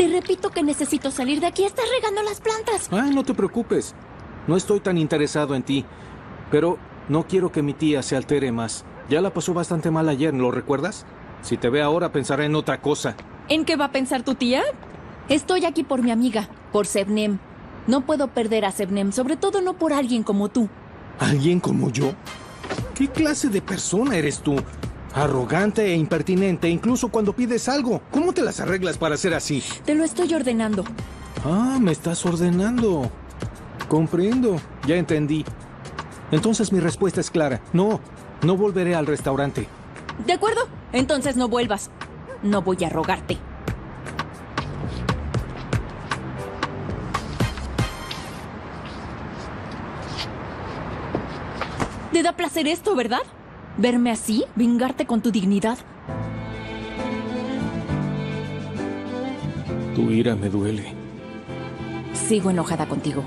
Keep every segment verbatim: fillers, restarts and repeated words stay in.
Te repito que necesito salir de aquí. Estás regando las plantas. Ah, no te preocupes. No estoy tan interesado en ti. Pero no quiero que mi tía se altere más. Ya la pasó bastante mal ayer, ¿lo recuerdas? Si te ve ahora, pensará en otra cosa. ¿En qué va a pensar tu tía? Estoy aquí por mi amiga, por Sebnem. No puedo perder a Sebnem, sobre todo no por alguien como tú. ¿Alguien como yo? ¿Qué clase de persona eres tú? Arrogante e impertinente, incluso cuando pides algo. ¿Cómo te las arreglas para ser así? Te lo estoy ordenando. Ah, me estás ordenando. Comprendo, ya entendí. Entonces mi respuesta es clara. No, no volveré al restaurante. ¿De acuerdo? Entonces no vuelvas. No voy a rogarte. Te da placer esto, ¿verdad? ¿Verme así? ¿Vengarte con tu dignidad? Tu ira me duele. Sigo enojada contigo.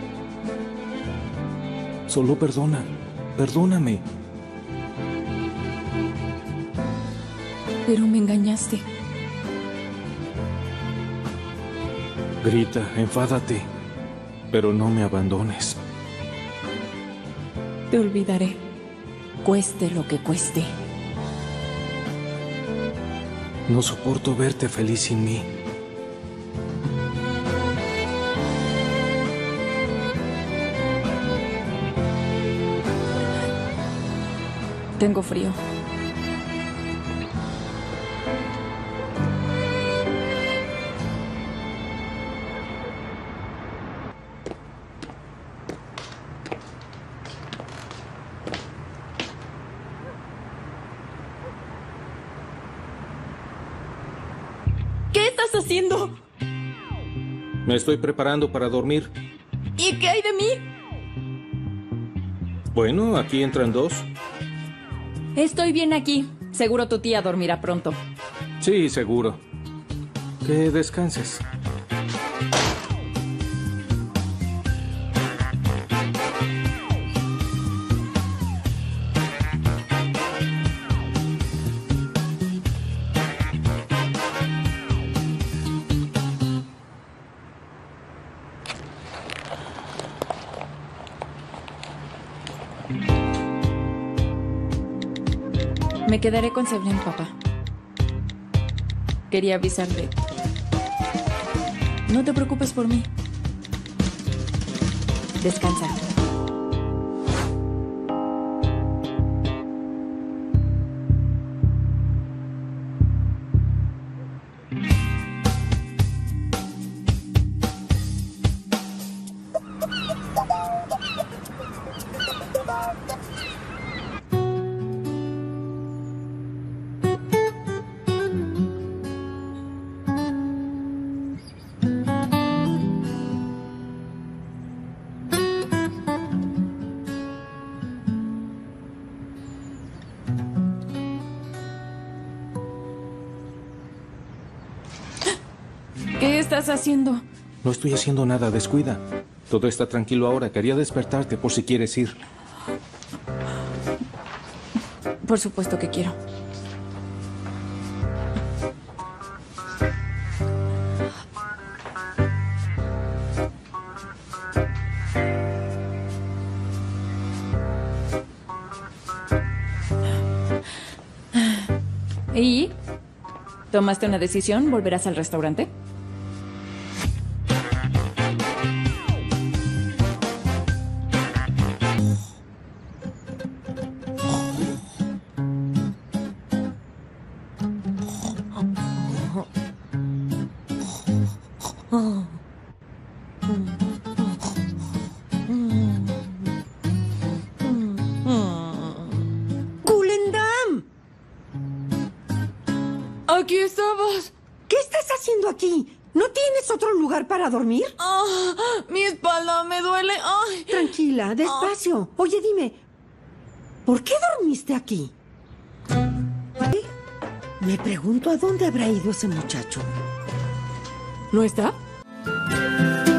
Solo perdona. Perdóname. Pero me engañaste. Grita, enfádate. Pero no me abandones. Te olvidaré. Cueste lo que cueste. No soporto verte feliz sin mí. Tengo frío. ¿Qué estás haciendo? Me estoy preparando para dormir. ¿Y qué hay de mí? Bueno, aquí entran dos. Estoy bien aquí. Seguro tu tía dormirá pronto. Sí, seguro. Que descanses. Me quedaré con Sebnem, papá. Quería avisarte. No te preocupes por mí. Descansa. ¿Qué estás haciendo? No estoy haciendo nada, descuida. Todo está tranquilo ahora. Quería despertarte por si quieres ir. Por supuesto que quiero. ¿Y? ¿Tomaste una decisión? ¿Volverás al restaurante? ¡Gulendam! ¡Aquí estabas! ¿Qué estás haciendo aquí? ¿No tienes otro lugar para dormir? ¡Ah! ¡Mi espalda me duele! ¡Ay! Tranquila, despacio. Oye, dime, ¿por qué dormiste aquí? ¿Eh? Me pregunto a dónde habrá ido ese muchacho. ¿No está?